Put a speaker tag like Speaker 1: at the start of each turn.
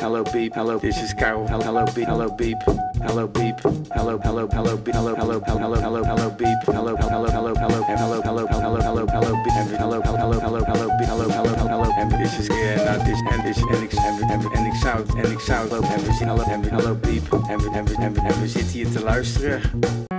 Speaker 1: hello beep, hello, this is Karel, hello beep, hello beep, hello beep, hello beep, hello beep, hello beep, hello, en dit is weer, nou dit en ik zou, hello beep, en we zitten hier te luisteren.